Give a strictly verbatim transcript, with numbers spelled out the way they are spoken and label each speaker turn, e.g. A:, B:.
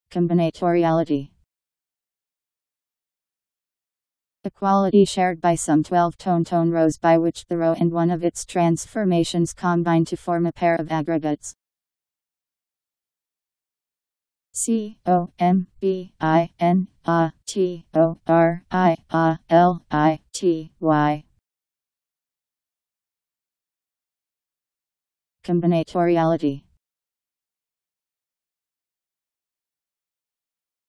A: Combinatoriality. A quality shared by some twelve tone-tone rows by which the row and one of its transformations combine to form a pair of aggregates. C O M B I N A T O R I A L I T Y. Combinatoriality.